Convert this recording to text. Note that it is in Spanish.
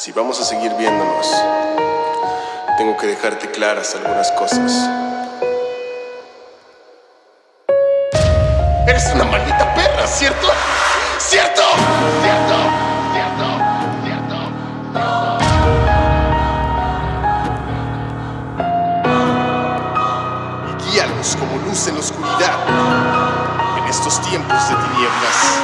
Si vamos a seguir viéndonos, tengo que dejarte claras algunas cosas. Eres una maldita perra, ¿cierto? ¿Cierto? ¿Cierto? ¿Cierto? ¿Cierto? Y guíalos como luz en la oscuridad en estos tiempos de tinieblas.